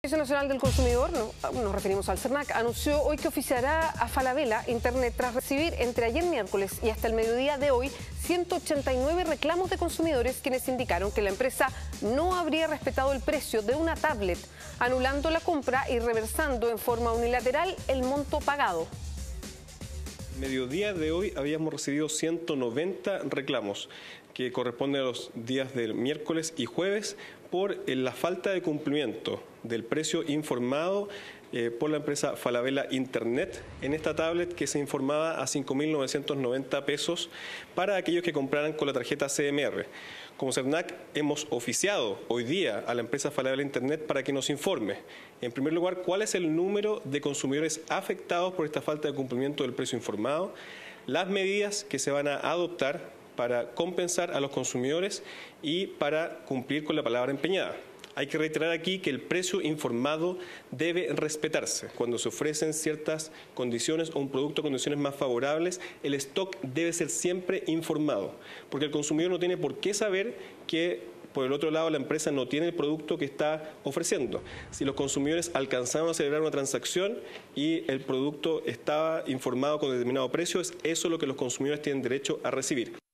La Comisión Nacional del Consumidor, nos referimos al CERNAC, anunció hoy que oficiará a Falabella Internet tras recibir entre ayer miércoles y hasta el mediodía de hoy 189 reclamos de consumidores quienes indicaron que la empresa no habría respetado el precio de una tablet, anulando la compra y reversando en forma unilateral el monto pagado. Mediodía de hoy habíamos recibido 190 reclamos que corresponden a los días del miércoles y jueves por la falta de cumplimiento del precio informado por la empresa Falabella Internet en esta tablet que se informaba a 5.990 pesos para aquellos que compraran con la tarjeta CMR. Como CERNAC hemos oficiado hoy día a la empresa Falabella Internet para que nos informe, en primer lugar, cuál es el número de consumidores afectados por esta falta de cumplimiento del precio informado, las medidas que se van a adoptar para compensar a los consumidores y para cumplir con la palabra empeñada. Hay que reiterar aquí que el precio informado debe respetarse. Cuando se ofrecen ciertas condiciones o un producto con condiciones más favorables, el stock debe ser siempre informado, porque el consumidor no tiene por qué saber que por el otro lado la empresa no tiene el producto que está ofreciendo. Si los consumidores alcanzaron a celebrar una transacción y el producto estaba informado con determinado precio, es eso lo que los consumidores tienen derecho a recibir.